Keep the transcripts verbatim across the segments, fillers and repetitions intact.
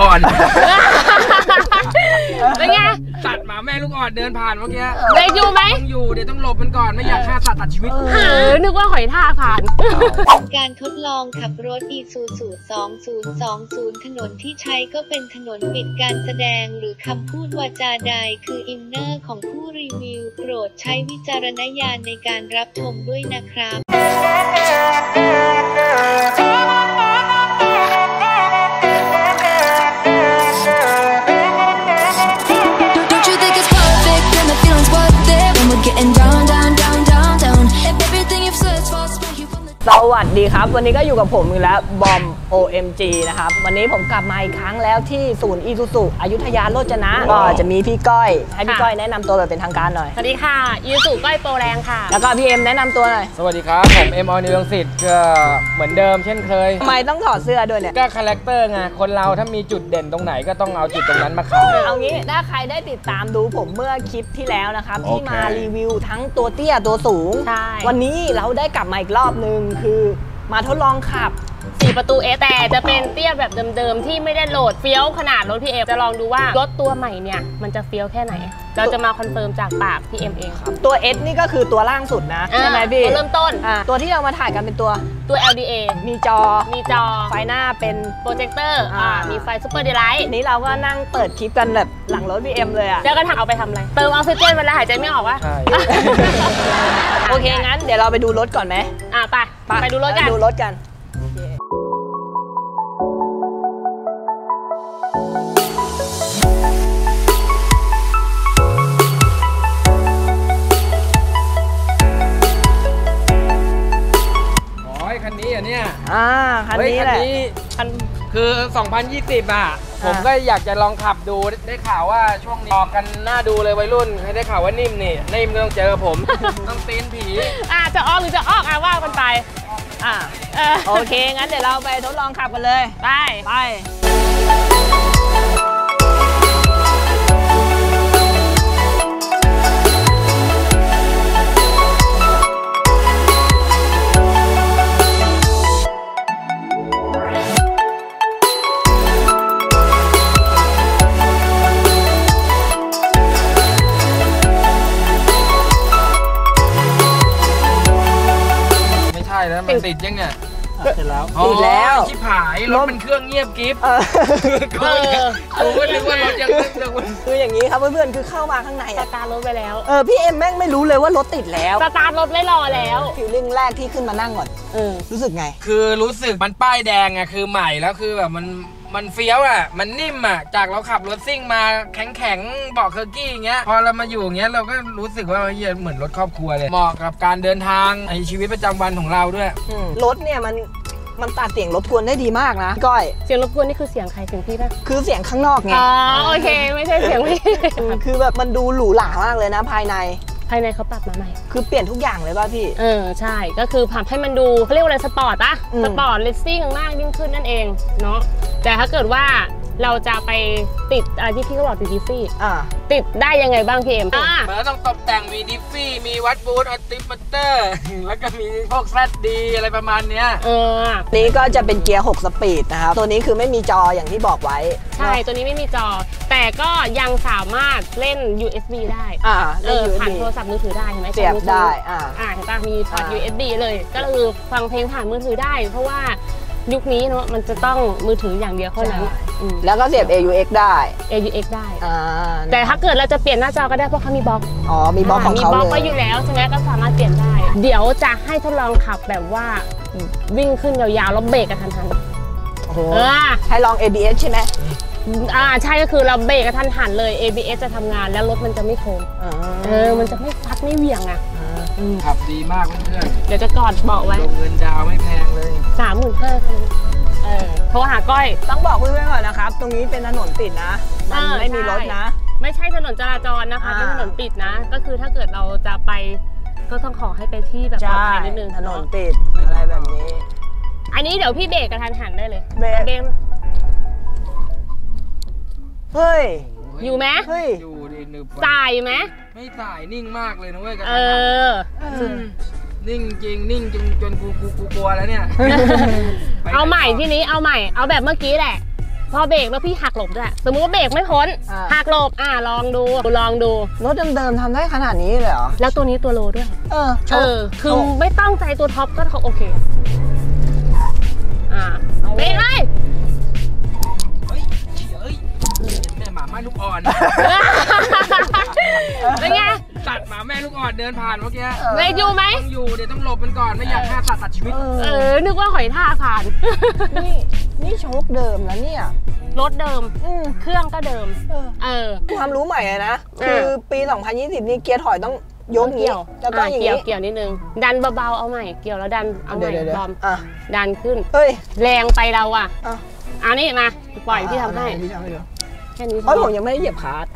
อ่อนเป็นไงตัดหมาแม่ลูกอ่อนเดินผ่านเมื่อกี้เบรกอยู่ไหมต้องอยู่เดี๋ยวต้องหลบมันก่อนไม่อยากฆ่าสัตว์ตัดชีวิตเออนึกว่าหอยทากผ่านการทดลองขับรถ Isuzu สองพันยี่สิบ ถนนที่ใช้ก็เป็นถนนปิดการแสดงหรือคำพูดวาจาใดคืออินเนอร์ของผู้รีวิวโปรดใช้วิจารณญาณในการรับชมด้วยนะครับสวัสดีครับวันนี้ก็อยู่กับผมอีกแล้วบอม โอ เอ็ม จี นะครับวันนี้ผมกลับมาอีกครั้งแล้วที่ศูนย์อีซูซุอยุธยาโรจนะก็จะมีพี่ก้อยให้พี่ก้อยแนะนำตัวแบบเป็นทางการหน่อยสวัสดีค่ะอีซูซุก้อยโปรแรงค่ะแล้วก็พี่เอ็มแนะนำตัวหน่อยสวัสดีครับผมเอ็มออนิรังสิตก็เหมือนเดิมเช่นเคยทำไมต้องถอดเสื้อด้วยเนี่ยก็คาแรคเตอร์ไงคนเราถ้ามีจุดเด่นตรงไหนก็ต้องเอาจุดตรงนั้นมาขายเอางี้ถ้าใครได้ติดตามดูผมเมื่อคลิปที่แล้วนะครับที่มารีวิวทั้งตัวเตี้ยตัวสูงวันนี้เราได้กลับมาอีกรอบนึงคือมาทดลองขับสี่ประตูเอแต่จะเป็นเตี้ยแบบเดิมๆที่ไม่ได้โหลดเฟี้ยวขนาดรถพี่เอ็มจะลองดูว่ารถตัวใหม่เนี่ยมันจะเฟี้ยวแค่ไหนเราจะมาคอนเฟิร์มจากปากพี่เอ็มเองครับตัว S นี่ก็คือตัวล่างสุดนะใช่ไหมพี่ตัวเริ่มต้นตัวที่เรามาถ่ายกันเป็นตัวตัว แอล ดี เอมีจอมีจอไฟหน้าเป็นโปรเจคเตอร์มีไฟซูเปอร์เดย์ไลท์นี้เราก็นั่งเปิดคลิปกันแบบหลังรถพี่เอ็มเลยอะแล้วก็ถามเอาไปทำอะไรเติมออกซิเจนเวลาหายใจไม่ออกวะโอเคงั้นเดี๋ยวเราไปดูรถก่อนไหมอ่ะไปไปดูรถกันดูรถกันคันนี้อ่ะเนี่ยอ่าคันนี้แหละคันคือสองพันยี่สิบอ่ะผมก็อยากจะลองขับดูได้ข่าวว่าช่วงนี้ออกกันน่าดูเลยวัยรุ่นใครได้ข่าวว่านิ่มนี่นิ่มก็ต้องเจอผมต้องตีนผีอ่าจะออกหรือจะออกอ่ะว่ากันไปอ่าโอเคงั้นเดี๋ยวเราไปทดลองขับกันเลยไปไปแล้วมันติดยังเนี่ยติดแล้วติดแล้วชิบหายรถมันเครื่องเงียบกิ๊บก็ผมก็นึกว่ารถยังคืออย่างนี้ครับเพื่อนๆคือเข้ามาข้างในสตาร์ทรถไปแล้วเออพี่เอ็มแม่งไม่รู้เลยว่ารถติดแล้วสตาร์ทรถไม่รอแล้วฟีลลิ่งแรกที่ขึ้นมานั่งก่อนเออรู้สึกไงคือรู้สึกมันป้ายแดงอะคือใหม่แล้วคือแบบมันมันเฟี้ยวอ่ะมันนิ่มอ่ะจากเราขับรถซิ่งมาแข็งแข็งเบาะเคอร์กี้อย่างเงี้ยพอเรามาอยู่อย่างเงี้ยเราก็รู้สึกว่าเหมือนรถครอบครัวเลยเหมาะกับการเดินทางในชีวิตประจำวันของเราด้วยรถเนี่ยมันมันตัดเสียงรบกวนได้ดีมากนะก้อยเสียงรบกวนนี่คือเสียงใครเสียงพี่ป่ะคือเสียงข้างนอกไงอ๋อโอเคไม่ใช่เสียงพี่คือแบบมันดูหรูหรามากเลยนะภายในภายในเขาปรับมาใหม่คือเปลี่ยนทุกอย่างเลยป่ะพี่เออใช่ก็คือทำให้มันดูเขาเรียกว่าอะไรสปอร์ตอะสปอร์ตเลสซิ่งมากยิ่งขึ้นนั่นเองเนาะแต่ถ้าเกิดว่าเราจะไปติดอะไรที่พี่ก็บอกติดดิฟฟี่ติดได้ยังไงบ้างพี่เอ็มมันต้องตกแต่งมีดิฟฟี่มีวัดบูทอัลติมัตเตอร์แล้วก็มีพวกแซดดีอะไรประมาณเนี้ยเออนี้ก็จะเป็นเกียร์หกสปีดนะครับตัวนี้คือไม่มีจออย่างที่บอกไว้ใช่ตัวนี้ไม่มีจอแต่ก็ยังสามารถเล่น ยู เอส บี ได้อ่าเออผ่านโทรศัพท์มือถือได้ใช่ไหมเสียบได้อ่าอ่าเห็นป่ะมีพอร์ต ยู เอส บี เลยก็คือฟังเพลงผ่านมือถือได้เพราะว่ายุคนี้เนาะมันจะต้องมือถืออย่างเดียวเท่านั้นแล้วก็เสียบ เอ ยู เอ็กซ์ ได้เอ ยู เอ็กซ์ ได้แต่ถ้าเกิดเราจะเปลี่ยนหน้าจอก็ได้เพราะเขามีบล็อกอ๋อมีบล็อกของเขาเลยมีบล็อกไว้อยู่แล้วใช่ไหมก็สามารถเปลี่ยนได้เดี๋ยวจะให้ทดลองขับแบบว่าวิ่งขึ้นยาวๆแล้วเบรกกระทันหันโอ้โหให้ลอง เอ บี เอส ใช่ไหมอ่าใช่ก็คือเราเบรกกระทันหันเลย เอ บี เอส จะทำงานแล้วรถมันจะไม่โค้งเออมันจะไม่ฟัดไม่เหวี่ยงอ่ะขับดีมากเพื่อนๆเดี๋ยวจะกอดเบาะไว้เงินดาวไม่แพงเลยสามหมื่นห้าพันเออโทรหาก้อยต้องบอกเพื่อนๆก่อนนะครับตรงนี้เป็นถนนปิดนะมันไม่มีรถนะไม่ใช่ถนนจราจรนะคะเป็นถนนปิดนะก็คือถ้าเกิดเราจะไปก็ต้องขอให้ไปที่แบบปลอดภัยนิดนึงถนนปิดอะไรแบบนี้อันนี้เดี๋ยวพี่เบรกกระทันหันได้เลยเบรกเฮ้ยอยู่ไหมเฮ้ยอยู่ดินึบสายไหมไม่สายนิ่งมากเลยนะเว้ยกันเออนิ่งจริงนิ่งจนจนกูกูกูกลัวแล้วเนี่ยเอาใหม่ที่นี้เอาใหม่เอาแบบเมื่อกี้แหละพอเบรกแล้วพี่หักหลบด้วยสมมุติว่าเบรกไม่พ้นหักหลบอ่าลองดูลองดูรถเดิมๆทำได้ขนาดนี้เลยเหรอแล้วตัวนี้ตัวโลด้วยเออเออคือไม่ตั้งใจตัวท็อปก็โอเคอ่าเบรกเลยเฮ้ยเฮ้ยแม่หมาแม่ลูกอ่อนเป็นไงสัตว์หมาแม่ลูกอ่อนเดินผ่านเมื่อกี้เบรกอยู่ไหมต้องอยู่เดี๋ยวต้องหลบมันก่อนไม่อยากฆ่าสัตว์ตัดชีวิตเออนึกว่าหอยทากผ่านนี่นี่โชคเดิมแล้วเนี่ยรถเดิมเครื่องก็เดิมเออความรู้ใหม่เลยนะคือปีสองพันยี่สิบนี่เกียร์ถอยต้องยกเกี่ยวแล้วก็อย่างนี้เกี่ยวนิดนึงดันเบาๆเอาใหม่เกี่ยวแล้วดันเอาใหม่บอมดันขึ้นเฮ้ยแรงไปเราอ่ะเอานี่มาปล่อยพี่ทำให้แค่นี้เพราะผมยังไม่ได้เหยียบคาร์ด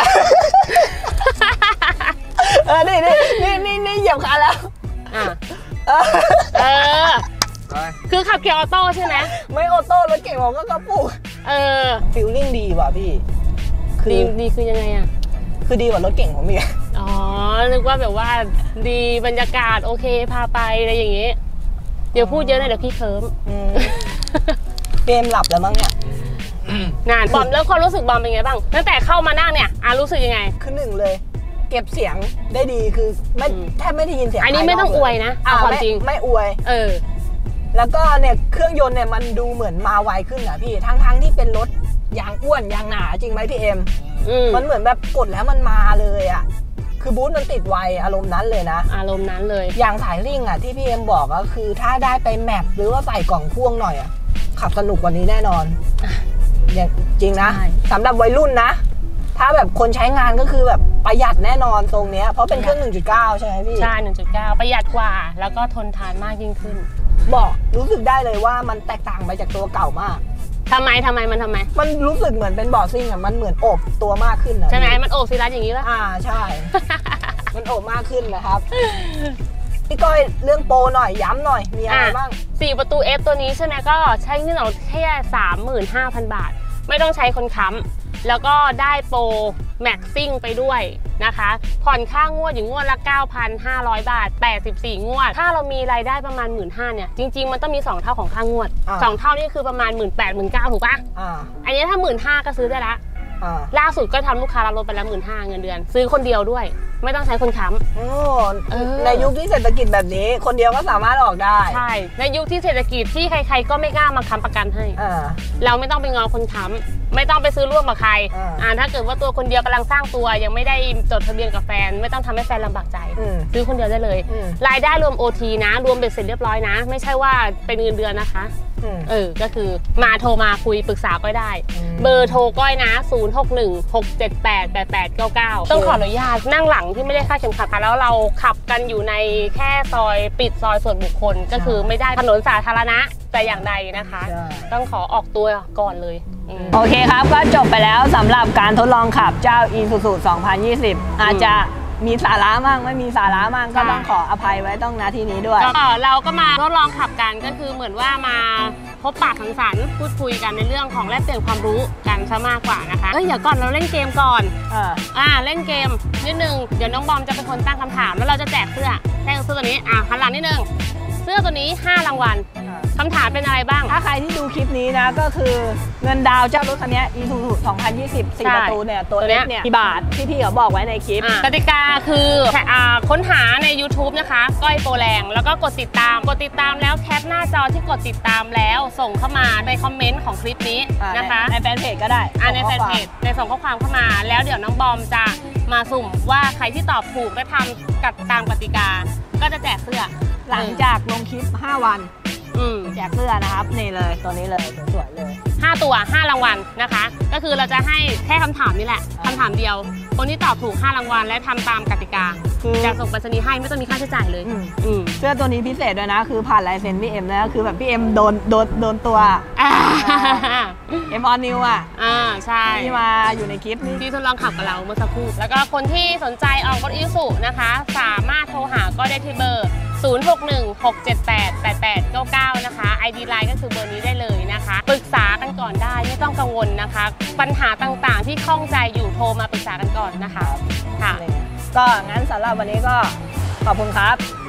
เออนี่นี่นี่นี่นี่เหยียบคาร์ดแล้วเออคือขับเกียร์ออโต้ใช่ไหมไม่ออโต้รถเก่งผมก็กระปุกเออฟิลลิ่งดีว่ะพี่ดีดีคือยังไงอ่ะคือดีกว่ารถเก่งผมอีกอ๋อนึกว่าแบบว่าดีบรรยากาศโอเคพาไปอะไรอย่างงี้เดี๋ยวพูดเยอะเลยเดี๋ยวพี่เคิร์มเกมหลับแล้วมั้งเนี่ยนานบอมแล้วความรู้สึกบอมเป็นไงบ้างตั้งแต่เข้ามานั่งเนี่ยอ่ะรู้สึกยังไงคือหนึ่งเลยเก็บเสียงได้ดีคือไม่แทบไม่ได้ยินเสียงอันนี้ไม่ต้องอวยนะเอาความจริงไม่อวยเออแล้วก็เนี่ยเครื่องยนต์เนี่ยมันดูเหมือนมาไวขึ้นอ่ะพี่ทั้งทั้งที่เป็นรถยางอ้วนยางหนาจริงไหมพี่เอ็มมันเหมือนแบบกดแล้วมันมาเลยอ่ะคือบูทมันติดไวอารมณ์นั้นเลยนะอารมณ์นั้นเลยอย่างสายลิ่งอ่ะที่พี่เอ็มบอกก็คือถ้าได้ไปแมปหรือว่าใส่กล่องพ่วงหน่อยอ่ะขับสนุกกว่านี้แน่นอนอย่างจริงนะสำหรับวัยรุ่นนะถ้าแบบคนใช้งานก็คือแบบประหยัดแน่นอนตรงเนี้ยเพราะเป็นเครื่อง หนึ่งจุดเก้า ใช่ไหมพี่ใช่ หนึ่งจุดเก้า ประหยัดกว่าแล้วก็ทนทานมากยิ่งขึ้นบอกรู้สึกได้เลยว่ามันแตกต่างไปจากตัวเก่ามากทำไมทำไมมันทำไมมันรู้สึกเหมือนเป็นบอร์ดซิ่งอ่ะมันเหมือนโอบตัวมากขึ้นนะใช่ไหมมันโอบซีรัสอย่างนี้ป่ะอ่าใช่ มันโอบมากขึ้นนะครับพี่ก้อยเรื่องโปรหน่อยย้ำหน่อยมีอะไรบ้างสี่ประตู F ตัวนี้ใช่ไหมก็ใช้เงินเราแค่ สามหมื่นห้าพัน บาทไม่ต้องใช้คนค้ำแล้วก็ได้โปรแม็กซิ่งไปด้วยนะคะผ่อนค่างวดอยู่งวดละ เก้าพันห้าร้อย บาทแปดสิบสี่งวดถ้าเรามีรายได้ประมาณ หนึ่งหมื่นห้าพัน เนี่ยจริงๆมันต้องมีสองเท่าของค่างวดสองเท่านี่คือประมาณ หนึ่งหมื่นแปดพัน หนึ่งหมื่นเก้าพัน ถูกปะอันนี้ถ้า หนึ่งหมื่นห้าพัน ก็ซื้อได้ละล่าสุดก็ทำลูกค้ารับรถไปแล้ว หนึ่งหมื่นห้าพัน เงินเดือนซื้อคนเดียวด้วยไม่ต้องใช้คนค้ำในยุคที่เศรษฐกิจแบบนี้คนเดียวก็สามารถออกได้ใช่ในยุคที่เศรษฐกิจที่ใครๆก็ไม่กล้ามาค้ำประกันให้เราไม่ต้องไปงอคนค้ำไม่ต้องไปซื้อร่วมกับใครอ่าถ้าเกิดว่าตัวคนเดียวกำลังสร้างตัวยังไม่ได้จดทะเบียนกับแฟนไม่ต้องทำให้แฟนลำบากใจซื้อคนเดียวได้เลยรายได้รวม โอ ที นะรวมเบ็ดเสร็จเรียบร้อยนะไม่ใช่ว่าเป็นเงินเดือนนะคะเออก็คือมาโทรมาคุยปรึกษาก็ได้เบอร์โทรก้อยนะศูนย์ หก หนึ่ง หก เจ็ด แปด แปด แปด เก้า เก้าต้องขออนุญาตนั่งหลังที่ไม่ได้ค่าเข็มขัดแล้วเราขับกันอยู่ในแค่ซอยปิดซอยส่วนบุคคลก็คือไม่ได้ถนนสาธารณะแต่อย่างใดนะคะต้องขอออกตัวก่อนเลยโอเคครับก็จบไปแล้วสำหรับการทดลองขับเจ้า Isuzu สองพันยี่สิบอาจจะมีสาระมั่งไม่มีสาระมั่งก็ต้องขออภัยไว้ต้องนาทีนี้ด้วยก็เราก็มาทดลองขับกันก็คือเหมือนว่ามาพบปะสังสรรค์พูดคุยกันในเรื่องของแลกเปลี่ยนความรู้กันซะมากกว่านะคะเอ้ยเดี๋ยวก่อนเราเล่นเกมก่อนอ่าเล่นเกมนิดนึงเดี๋ยวน้องบอมจะเป็นคนตั้งคำถามแล้วเราจะแจกเสื้อแจกเสื้อตัวนี้อ่าหันหลังนิดนึงเสื้อตัวนี้ห้ารางวัลคำถามเป็นอะไรบ้างถ้าใครที่ดูคลิปนี้นะก็คือเงินดาวเจ้ารถคันนี้ Isuzu สองพันยี่สิบ สี่ประตูเนี่ยตัวเล็กเนี่ยกี่บาทที่พี่เขาบอกไว้ในคลิปกติกาคือค้นหาใน ยูทูบ นะคะก้อยโปรแรงแล้วก็กดติดตามกดติดตามแล้วแคปหน้าจอที่กดติดตามแล้วส่งเข้ามาในคอมเมนต์ของคลิปนี้นะคะในแฟนเพจก็ได้ในแฟนเพจในส่งข้อความเข้ามาแล้วเดี๋ยวน้องบอมจะมาสุ่มว่าใครที่ตอบถูกและทำกับตามกติกาก็จะแจกเสื้อหลังจากลงคลิปห้าวันแจกเสื้อนะครับนี่เลยตัวนี้เลยสวยเลยห้าตัวห้ารางวัลนะคะก็คือเราจะให้แค่คำถามนี่แหละคำถามเดียวคนที่ตอบถูกห้ารางวัลและทำตามกติกาจะส่งไปรษณีย์ให้ไม่ต้องมีค่าใช้จ่ายเลยเสื้อตัวนี้พิเศษด้วยนะคือผ่านลายเซ็นพี่เอ็มนะคือแบบพี่เอ็มโดนโดนโดนตัวเอ็มออนนิวอ่ะอ่าใช่ที่มาอยู่ในคลิปนี้ที่ทดลองขับกับเราเมื่อสักครู่แล้วก็คนที่สนใจออกรถอีซูนะคะสามารถโทรหาก็ได้ที่เบอร์ศูนย์ หก หนึ่ง หก เจ็ด แปด แปด แปด เก้า เก้านะคะ ไอ ดี ไลน์ ก็คือเบอร์นี้ได้เลยนะคะปรึกษากันก่อนได้ไม่ต้องกังวลนะคะปัญหาต่างๆที่ข้องใจอยู่โทรมาปรึกษากันก่อนนะคะค่ะก็งั้นสำหรับวันนี้ก็ขอบคุณครับ